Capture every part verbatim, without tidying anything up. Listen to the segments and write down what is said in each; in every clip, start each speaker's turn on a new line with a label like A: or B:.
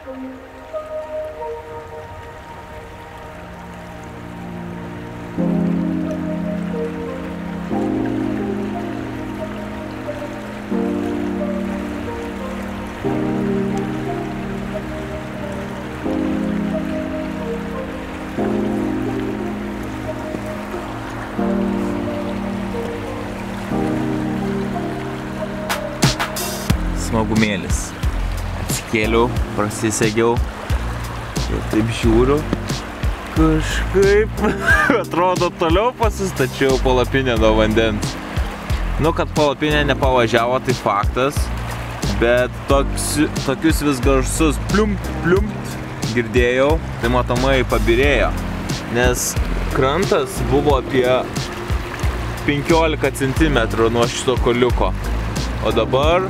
A: Smagumėlis. Atsikėliau, prasisegiau ir taip žiūriu. Kažkaip atrodo toliau pasistačiau palapinę nuo vandens. Nu, kad palapinė nepavažiavo, tai faktas, bet toks, tokius vis garsus pliumpt, pliumpt girdėjau, tai matomai pabirėjo, nes krantas buvo apie penkiolika centimetrų nuo šito koliuko, o dabar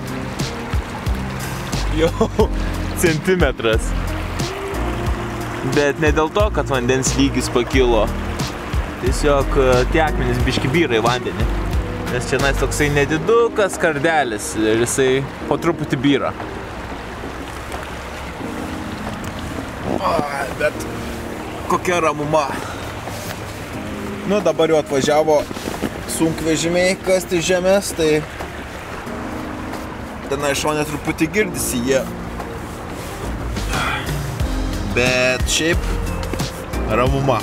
A: jau centimetras. Bet ne dėl to, kad vandens lygis pakilo. Tiesiog tie akmenys biški byra į vandenį. Nes čia nais toksai nedidukas kardelis ir jisai po truputį byra. Bet kokia ramuma. Nu, dabar jau atvažiavo sunkvežimiai kasti žemės, tai tenai šone truputį girdisi jie. Bet šiaip ramuma.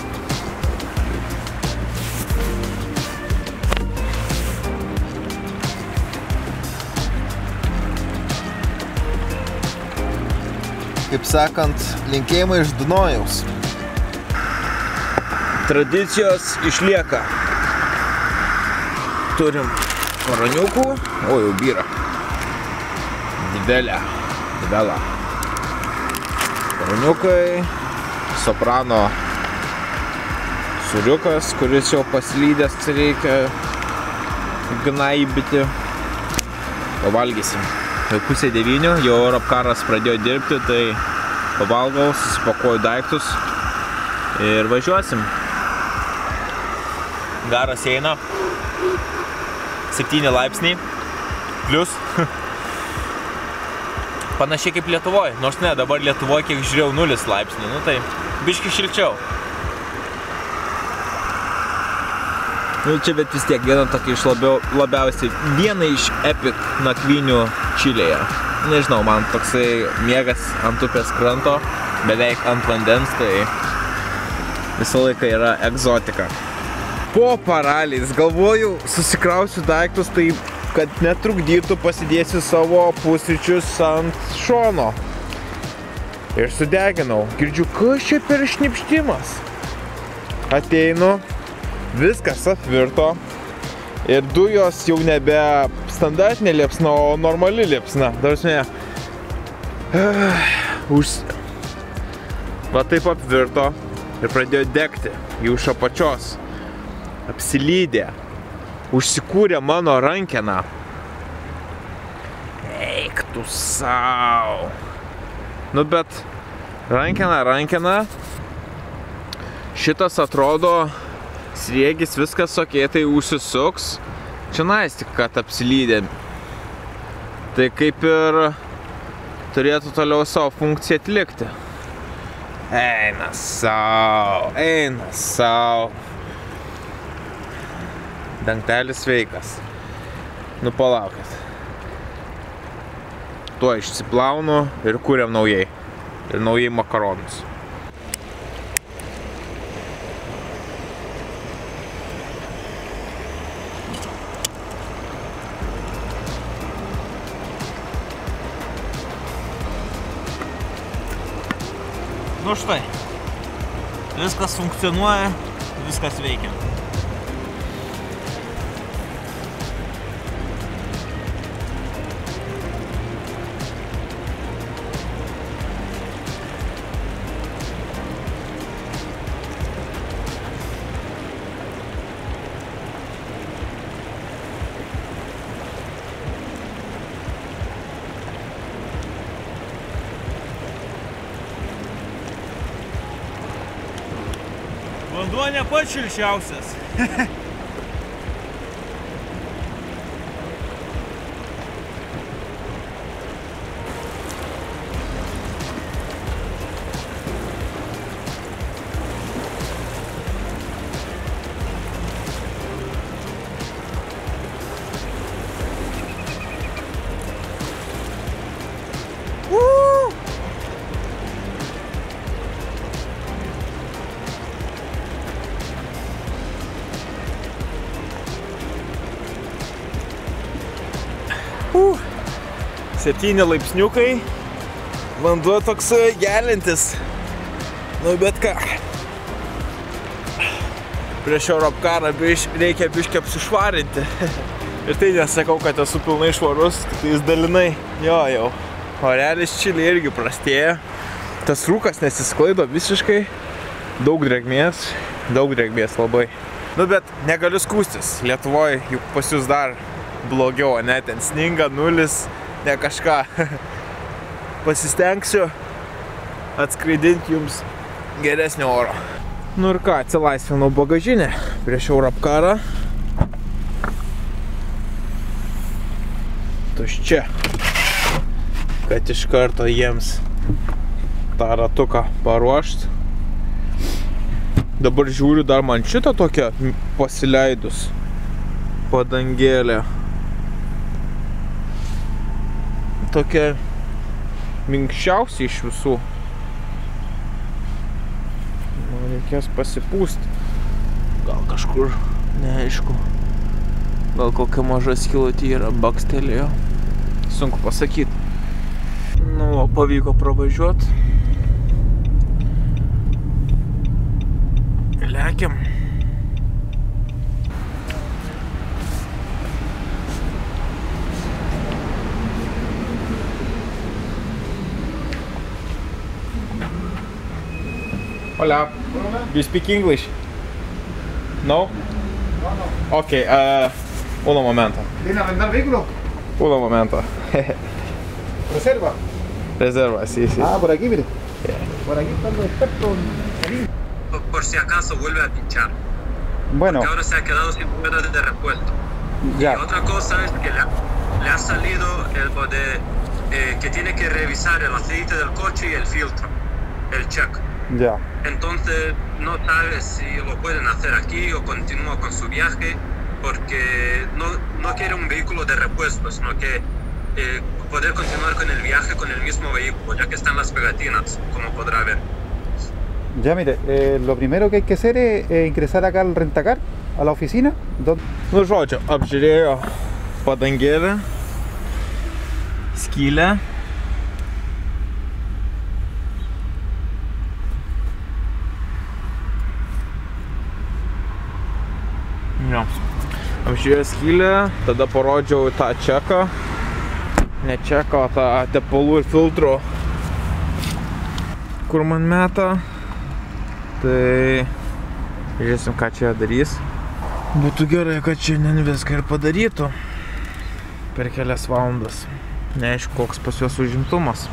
A: Kaip sakant, linkėjimai iš Dunojaus. Tradicijos išlieka. Turim koroniukų, o jau byra. Didelė, didelė. Koroniukai, soprano sūriukas, kuris jau paslydęs reikia gnaibyti. Pavalgysim. Tai pusė devynių, jau Europkaras pradėjo dirbti, tai pavalgau, susipakuoju daiktus ir važiuosim. Garas eina, septyni laipsniai, plius. Panašiai kaip Lietuvoje, nors ne, dabar Lietuvoje, kiek žiūrėjau, nulis laipsnių, nu tai biški šilčiau. Nu čia bet vis tiek viena tokia iš labiau, labiausiai, viena iš epic nakvynių Čilėje. Nežinau, man toksai miegas ant upės kranto, beveik ant vandens, tai visą laiką yra egzotika. Po paraliais galvoju, susikrausiu daiktus, tai kad netrukdytų, pasidėsiu savo pusryčius ant šono. Ir sudeginau. Girdžiu, kas čia per šnipštimas? Ateinu, viskas apvirto. Ir dujos jau nebe standartinė liepsna, o normali liepsna. Darsime, už... Va taip apvirto ir pradėjo degti jau iš apačios. Apsilydė. Užsikūrė mano rankeną. Eik tu sau. Nu bet rankena, rankena. Šitas atrodo sriegis, viskas okei, tai užsisuks. Čia nais tik, kad apsilydė. Tai kaip ir turėtų toliau savo funkciją atlikti. Eina sau, eina sau. Dangtelis sveikas. Nu palaukit. Tuo išsiplaunu ir kuriam naujai. Ir naujai makaronus. Nu štai. Viskas funkcionuoja, viskas veikia. Vanduo ne pats šilčiausias. Uh, septyni laipsniukai. Vanduo toks gelintis. Nu, bet ką. Prieš Europcarą biš, reikia biškį apsišvarinti. Ir tai nesakau, kad esu pilnai švarus, kad jis dalinai. Jo, jau. Orelis Čilė irgi prastėja. Tas rūkas nesisklaido visiškai. Daug drėgmės. Daug drėgmės labai. Nu, bet negaliu skūstis. Lietuvoje juk pas jūs dar blogiau, ne? Ten sninga, nulis, ne kažką. Pasistengsiu atskraidinti jums geresnio oro. Nu ir ką, atsilaisvinau bagažinę prieš Europcarą. Tuščia. Kad iš karto jiems tą ratuką paruošt. Dabar žiūriu, dar man šitą tokią pasileidus padangėlę. Tokia minkščiausia iš visų. Man reikės pasipūsti. Gal kažkur, neaišku. Gal kokia maža skylutė yra, bakstelėjo. Sunku pasakyti. Nu, pavyko pravažiuoti. Lekiam. Hola. Do you speak English? No? No, no. Ok, uh, uno momento.
B: ¿Viene a vender vehículo?
A: Uno momento.
B: ¿Reserva?
A: Reserva, sí, sí.
B: Ah, por aquí, mire. Yeah. Por aquí están los expertos.
C: Por si acaso vuelve a pinchar.
B: Bueno.
C: Porque ahora se ha quedado sin ruedas de repuesto.
B: Ya.
C: Y otra cosa es que le ha, le ha salido el de, eh, que tiene que revisar el aceite del coche y el filtro, el check.
B: Ya.
C: Entonces no sabe si lo pueden hacer aquí o continúa con su viaje, porque no, no quiere un vehículo de repuesto, sino que eh, poder continuar con el viaje con el mismo vehículo, ya que están las pegatinas, como podrá ver.
B: Ya, mire, eh, lo primero que hay que hacer es eh, ingresar acá al Rentacar, a la oficina. Donde...
A: Nu, žodžiu, apžiūrėjo padangėlę, skylę. Jo. Apžiūrėjo skylę, tada parodžiau tą čeką. Ne čeką, tą tepalų ir filtrų, kur man meta. Tai žiūrėsim, ką čia darys. Būtų gerai, kad šiandien viską ir padarytų per kelias valandas. Neaišku, koks pas juos užimtumas.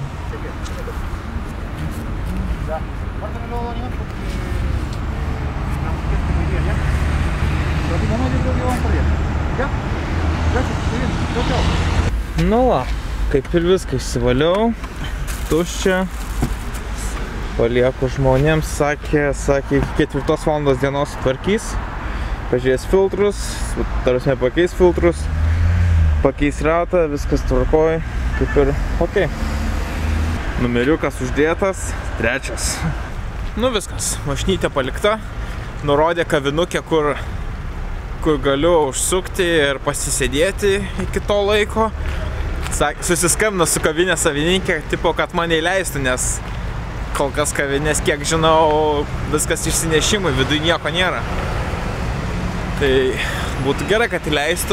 A: Nu va, kaip ir viską išsivaliau. Tuščia. Palieku žmonėms, sakė, sakė, iki ketvirtos valandos dienos sutvarkys. Pažiūrės filtrus, tarsi pakeis filtrus, pakeis ratą, viskas tvarkoj, kaip ir ok. Numeriukas uždėtas, trečias. Nu viskas, mašinytė palikta. Nurodė kavinukę, kur, kur galiu užsukti ir pasisėdėti iki to laiko. Susiskambino su kavinės savininkė, tipo, kad mane įleistų, nes kol kas kavinės, kiek žinau, viskas išsinešimui, viduje nieko nėra. Tai būtų gerai, kad įleistų.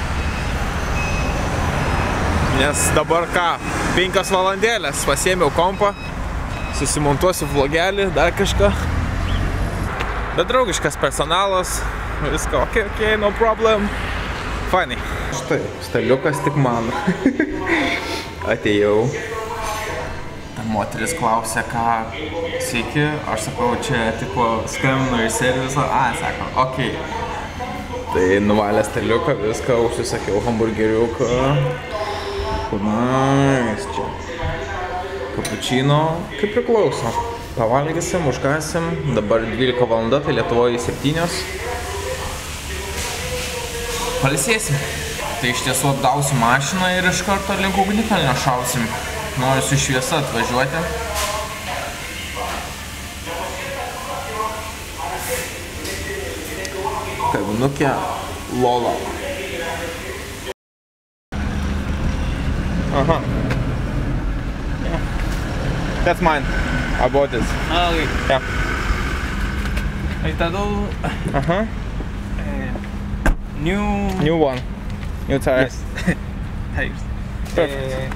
A: Nes dabar ką, penkios valandėlės, pasiėmiau kompą, susimontuosiu vlogelį, dar kažką. Bet draugiškas personalas, viską, ok, ok, no problem. Fainai. Štai, staliukas tik mano. Atėjau. Moteris klausė, ką sveiki, aš sakau, čia tipo skambinu iš serviso, a, sako, okei. Tai nuvalė staliuką, viską, užsisakiau hamburgeriuką. Kumais čia. Kapučino, kaip priklauso. Pavalgysim, užkąsim, dabar dvylika valanda, tai Lietuvoje septynios. Palisėsim. Tai iš tiesų apdausiu mašiną ir iš karto link ugnikalnio šausim. Noriu su šviesa atvažiuoti. Kavinukė Lola. Uh-huh. Yeah. That's mine. I bought this.
D: Ah, okay.
A: Yeah.
D: Ahí está todo.
A: Uh-huh.
D: Eh, new.
A: New one. New tires.
D: Yes. Tires.
A: Perfect.
D: Eh,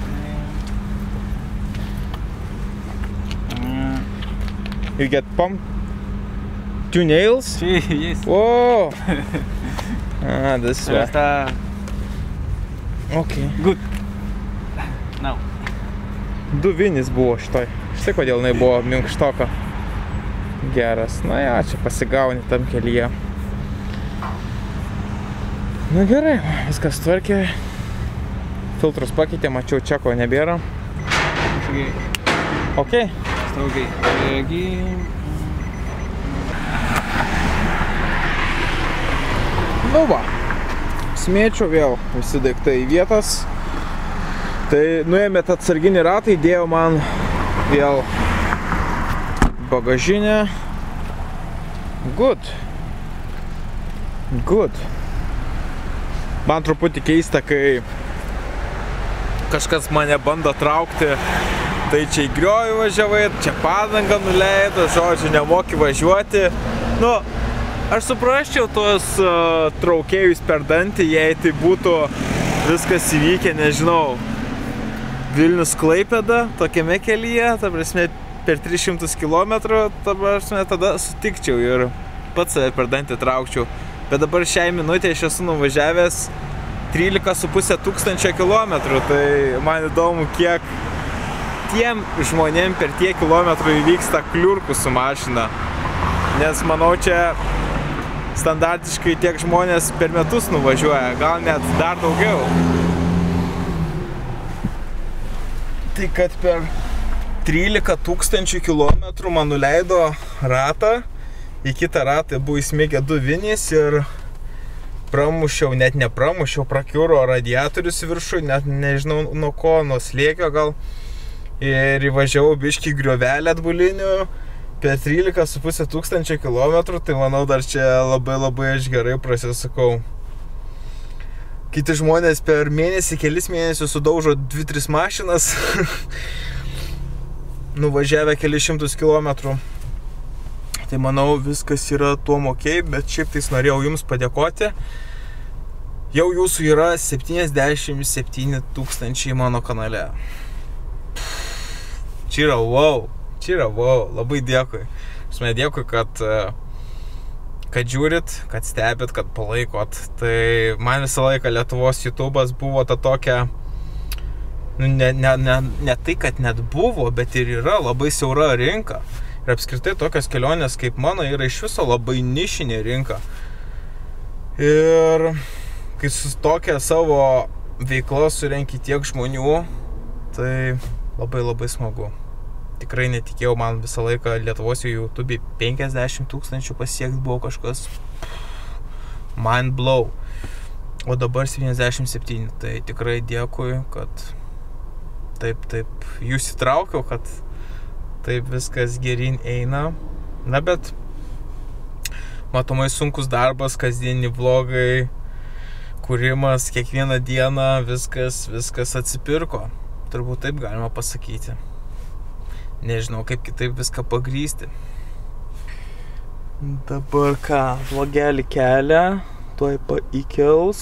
D: mm,
A: You get pumped. Two nails?
D: sí, yes.
A: Whoa! Ah, this is
D: Pero
A: why.
D: está
A: Okay.
D: good. Now.
A: Du vinys buvo šitoj. Štai kodėl jinai buvo minkštoka. Geras. Na ja, čia pasigauni tam kelyje. Na gerai, viskas tvarkė. Filtrus pakeitė, mačiau čeko nebėra.
D: Okay.
A: Okay.
D: Está ok. Eh, aquí.
A: Nu va. Smėčiau vėl visi daiktai į vietas. Tai nuėmėt atsarginį ratą, įdėjo man vėl bagažinę. Good. Good. Man truputį keista, kai kažkas mane bando traukti, tai čia į griovį važiavai, čia padangą nuleido, žodžiu, nemoki važiuoti. Nu, aš suprasčiau tuos uh, traukėjus per dantį, jei tai būtų viskas įvykę, nežinau, Vilnius Klaipėda, tokiame kelyje, ta prasme, per tris šimtus kilometrų, ta prasme, tada sutikčiau ir pats save per dantį traukčiau. Bet dabar šiai minutė aš esu nuvažiavęs trylika su puse tūkstančio kilometrų, tai man įdomu, kiek tiem žmonėm per tiek kilometrų įvyksta kliurkų su mašina. Nes manau, čia standartiškai tiek žmonės per metus nuvažiuoja, gal net dar daugiau. Tai kad per trylika tūkstančių kilometrų man nuleido ratą, į kitą ratą buvo įsmigę du vinys ir pramušiau, net nepramušiau, prakiuro radiatorius viršų, net nežinau nuo ko, nuo slėgio gal. Ir įvažiavau biškį griovelę atbulinių per trylika su puse tūkstančio kilometrų, tai manau dar čia labai labai aš gerai prasisukau. Kiti žmonės per mėnesį, kelis mėnesius sudaužo dvi tris mašinas, nuvažiavę kelis šimtus kilometrų. Tai manau viskas yra tuo okei, bet šiaip tais norėjau jums padėkoti. Jau jūsų yra septyniasdešimt septyni tūkstančiai mano kanale. Čia yra wow, čia yra wow, labai dėkui. Žinai, dėkui, kad, kad žiūrit, kad stebit, kad palaikot. Tai man visą laiką Lietuvos YouTube'as buvo ta tokia, nu, ne, ne, ne, ne tai, kad net buvo, bet ir yra labai siaura rinka. Ir apskritai tokios kelionės kaip mano yra iš viso labai nišinė rinka. Ir kai su tokia savo veikla surenki tiek žmonių, tai labai labai smagu. Tikrai netikėjau, man visą laiką Lietuvos YouTube'ai penkiasdešimt tūkstančių pasiekt buvo kažkas mind blow. O dabar septyniasdešimt septyni, tai tikrai dėkui, kad taip, taip jūs įtraukiau, kad taip viskas gerin eina. Na, bet matomai sunkus darbas, kasdieniniai vlogai, kūrimas, kiekvieną dieną viskas, viskas atsipirko. Turbūt taip galima pasakyti. Nežinau, kaip kitaip viską pagrįsti. Dabar ką, vlogelį kelia, tuoj įkels.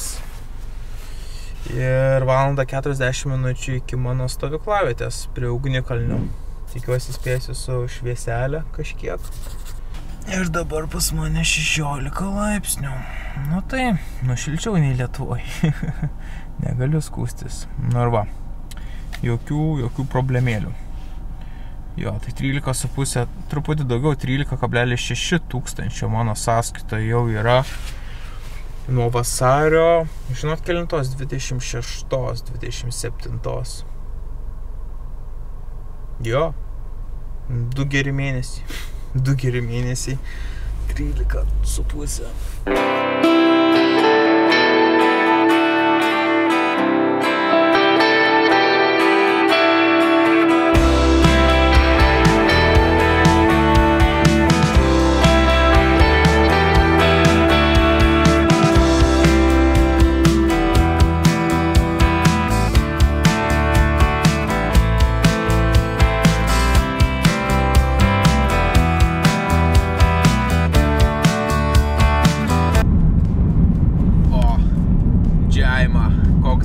A: Ir valandą keturiasdešimt minučių iki mano stovyklavietės prie Ugnikalnių. Tikiuosi spėsiu su švieselė kažkiek. Ir dabar pas mane šešiolika laipsnių. Nu tai, nušilčiau nei Lietuvoje. Negaliu skūstis. Nu ir va, jokių, jokių problemėlių. Jo, tai trylika su puse, truputį daugiau, trylika kablelis šeši tūkstančio mano sąskaita jau yra nuo vasario, žinot, kelintos, dvidešimt šeštos, dvidešimt septintos. Jo, du geri mėnesiai, du geri mėnesiai, trylika su puse.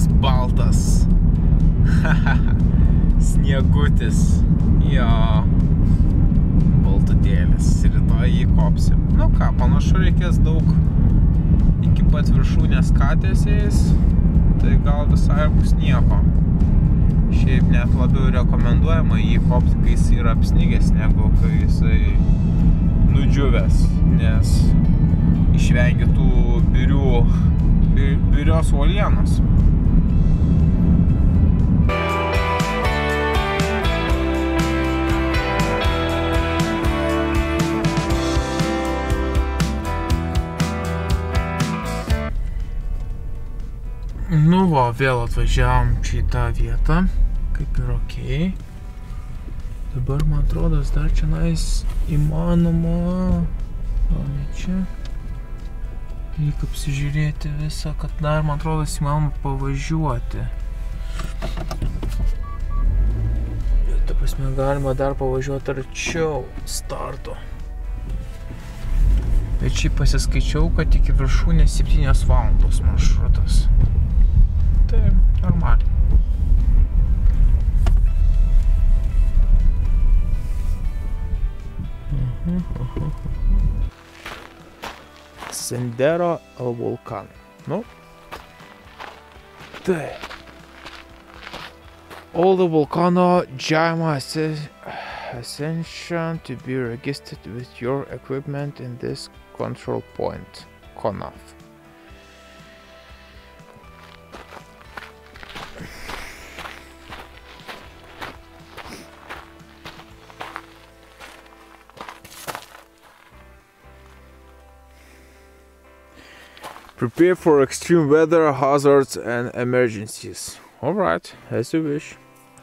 A: toks baltas. Sniegutis. Jo. Baltutėlis. Rytoj jį kopsim. Nu ką, panašu reikės daug iki pat viršūnės katėsiais. Tai gal visai bus nieko. Šiaip net labiau rekomenduojama jį kopti, kai jis yra apsnigęs, negu kai jisai nudžiuvęs, nes išvengia tų birių, birios uolienos. Nu va, vėl atvažiavom čia į tą vietą, kaip ir okei. Dabar, man atrodo, dar čia nais įmanoma, gal ne čia. Reikia apsižiūrėti visą, kad dar, man atrodo, įmanoma pavažiuoti. Ta prasme, galima dar pavažiuoti arčiau starto. Bet šiaip pasiskaičiau, kad iki viršūnės septynios valandos maršrutas. Tai normaliai. Uh-huh, uh-huh. Sendero al Volcan. Nu. Tai. All the volcano Jaima ascension to be registered with your equipment in this control point. Conaf. Prepare for extreme weather, hazards and emergencies. Alright, as you wish.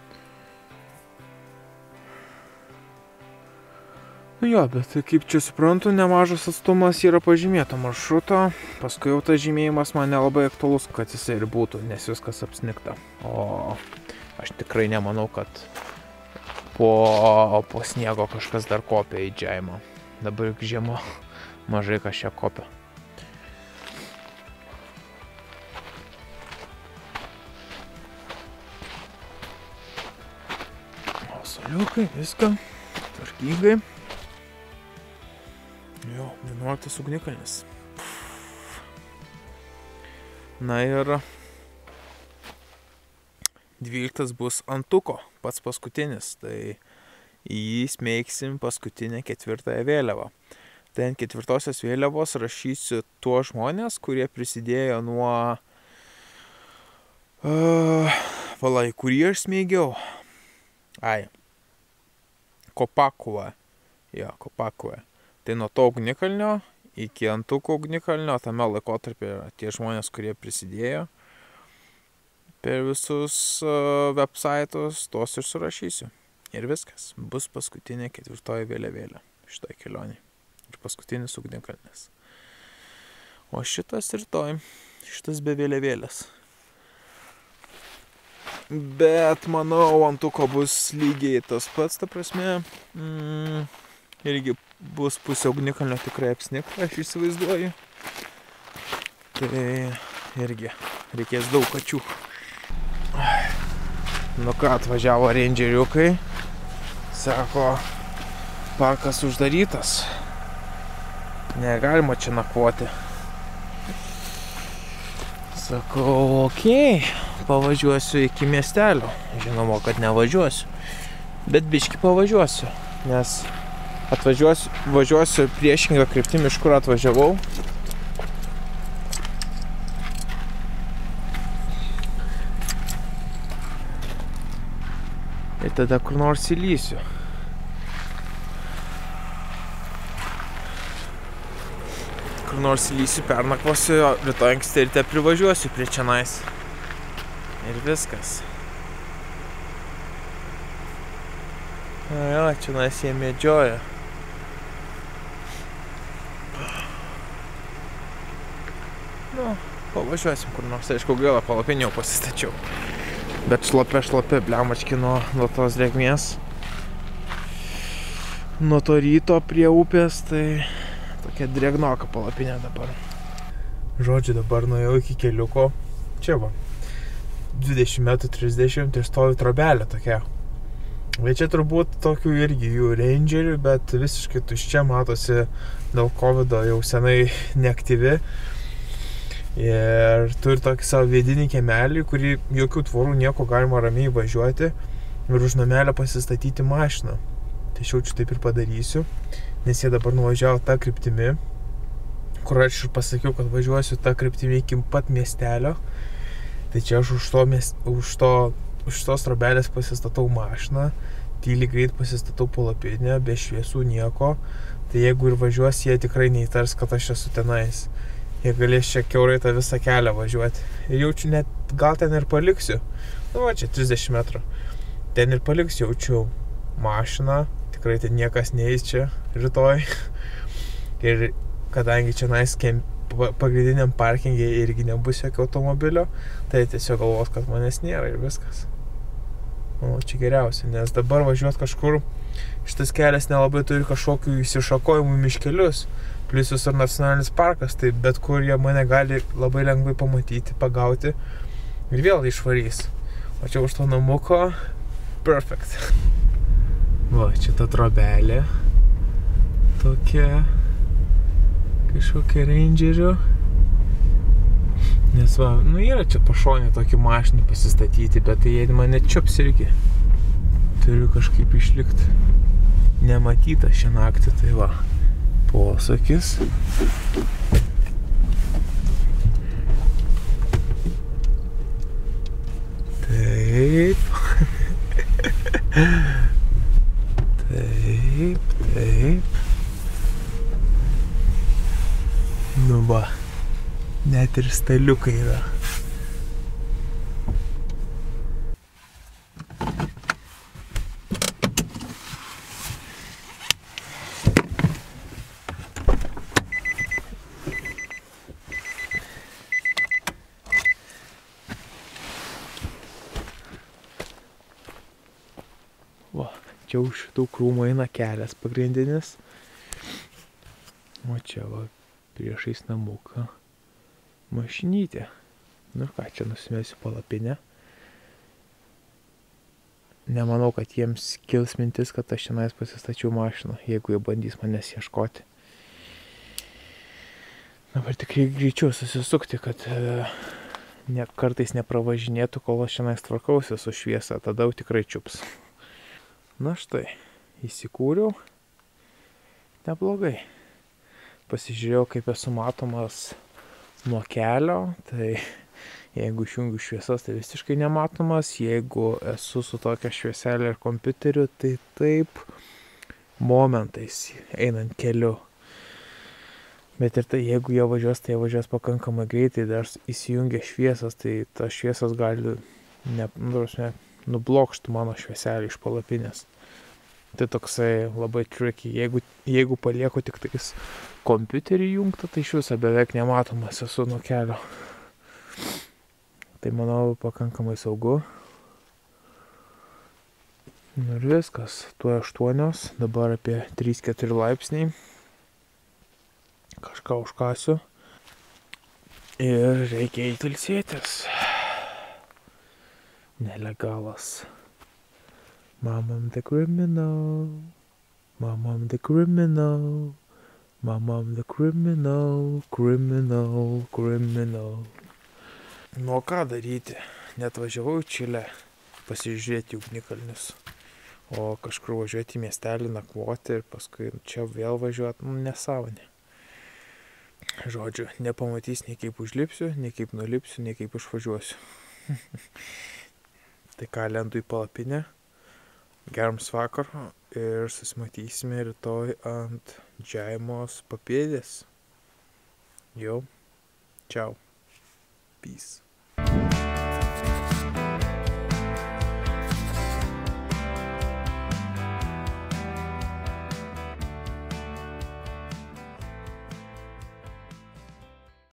A: Nu jo, bet kaip čia suprantu, nemažas atstumas yra pažymėto maršruto. Paskui jau tas žymėjimas man nelabai aktualus, kad jisai ir būtų, nes viskas apsnigta. O aš tikrai nemanau, kad po, po sniego kažkas dar kopia į Džaimą. Dabar juk žiema mažai kas čia kopia. Soliukai, viską, tvarkygai. Jo, vienuoliktas ugnikalnis. Na ir dvyliktas bus antuko, pats paskutinis, tai į jį smeigsim paskutinę ketvirtąją vėliavą. Tai ant ketvirtosios vėliavos rašysiu tuos žmonės, kurie prisidėjo nuo uh, vala, į kurį aš smeigiau. Ai. Kopakova. Jo, Kopakova. Tai nuo to ugnikalnio iki antuko ugnikalnio, tame laikotarpyje yra tie žmonės, kurie prisidėjo per visus uh, websaitus, tos ir surašysiu. Ir viskas. Bus paskutinė ketvirtoji vėliavėlė šitoj kelionėje. Ir paskutinis ugnikalnis. O šitas rytoj, šitas be vėliavėlės. Bet manau, antuko bus lygiai tas pats, ta prasme, mm, irgi bus pusė ugnikalnio tikrai apsnigta, aš įsivaizduoju. Tai irgi reikės daug kačių. Nu ką, atvažiavo rangeriukai, sako, parkas uždarytas, negalima čia nakvoti. Sakau, okei. Okay. Pavažiuosiu iki miestelio. Žinoma, kad nevažiuosiu. Bet biškį pavažiuosiu. Nes atvažiuosiu, važiuosiu priešingą kryptim, iš kur atvažiavau. Ir tada kur nors įlysiu. Kur nors įlysiu, pernakvosiu, rytoj anksti ryte privažiuosiu prie čionais. Ir viskas. Jo, čia nas jie medžioja. Nu, pavažiuosim kur nors. Aišku, gaila, palapinį jau pasistačiau. Bet šlapia, šlapia, blemački nuo, nuo tos drėgmės. Nuo to ryto prie upės, tai tokia drėgnoka palapinė dabar. Žodžiu, dabar nuėjau iki keliuko. Čia va. dvidešimt metrų, trisdešimt ir stovi trobelė tokia. Bet čia turbūt tokių irgi jų rangerių, bet visiškai tuščia, matosi dėl kovido jau senai neaktyvi. Ir turi tokį savo vidinį kiemelį, kurį jokių tvorų nieko galima ramiai važiuoti ir už namelio pasistatyti mašiną. Tai aš jaučiu taip ir padarysiu, nes jie dabar nuvažiavo tą kryptimį, kur aš ir pasakiau, kad važiuosiu tą kryptimį iki pat miestelio. Tai čia aš už to, už to, už tos trobelės pasistatau mašiną, tyliai greit pasistatau palapinę, be šviesų nieko. Tai jeigu ir važiuos, jie tikrai neįtars, kad aš esu tenais. Jie galės čia kiaurai tą visą kelią važiuoti. Ir jaučiu net, gal ten ir paliksiu. Nu, va, čia trisdešimt metrų. Ten ir paliksiu, jaučiu mašiną. Tikrai ten niekas neįs čia rytoj. Ir kadangi čia nais pagrindiniam parkingė irgi nebus jokio automobilio, tai tiesiog galvos, kad manęs nėra ir viskas. O, čia geriausia, nes dabar važiuoti kažkur, šitas kelias nelabai turi kažkokių įsišakojimų miškelius, plius visur nacionalinis parkas, tai bet kur jie mane gali labai lengvai pamatyti, pagauti ir vėl išvarys. O čia už to namuko, perfect. Va, čia ta trobelė, tokia, kažkokia rangerių. Nes va, nu yra čia pašonė tokį mašinį pasistatyti, bet tai jie mane čiups irgi. Turiu kažkaip išlikti nematytą šią naktį, tai va, posakis. Taip. Taip, taip. Nu va, net ir staliukai yra. Va, čia už šitų krūmų eina kelias pagrindinis. O čia va, priešais namuką mašinytė. Nu ir ką, čia nusimesiu palapinę. Nemanau, kad jiems kils mintis, kad aš šiandien pasistačiau mašiną, jeigu jie bandys manęs ieškoti. Dabar tik greičiau susisukti, kad e, net kartais nepravažinėtų, kol aš šiandien tvarkausi su šviesa, tada jau tikrai čiups. Na štai, įsikūriau. Neblogai. Pasižiūrėjau, kaip esu matomas nuo kelio, tai jeigu išjungiu šviesas, tai visiškai nematomas, jeigu esu su tokia švieselė ir kompiuteriu, tai taip momentais einant keliu. Bet ir tai, jeigu jie važiuos, tai jie važiuos pakankamai greitai, dar įsijungia šviesas, tai tas šviesas gali ne, ne, nublokšti mano švieselį iš palapinės. Tai toksai labai tricky. Jeigu, jeigu palieku tik tais kompiuterį jungtą, tai iš viso beveik nematomas esu nuo kelio. Tai manau pakankamai saugu. Ir viskas. Tuo aštuonios, dabar apie trys keturi laipsniai. Kažką užkasiu. Ir reikia įtilsėtis. Nelegalas. Mamam the criminal, mamam the criminal, mamam the criminal, criminal, criminal. Nu ką daryti? Net važiavau į Čilę pasižiūrėti ugnikalnius, o kažkur važiuoti į miestelį nakvoti ir paskui čia vėl važiuoti, nu nesąmonė. Žodžiu, nepamatys nei kaip užlipsiu, nei kaip nulipsiu, nei kaip išvažiuosiu. Tai ką, lendu į palapinę. Geriams vakaro ir susimatysime rytoj ant Džaimos papėdės. Jau. Ciao. Peace.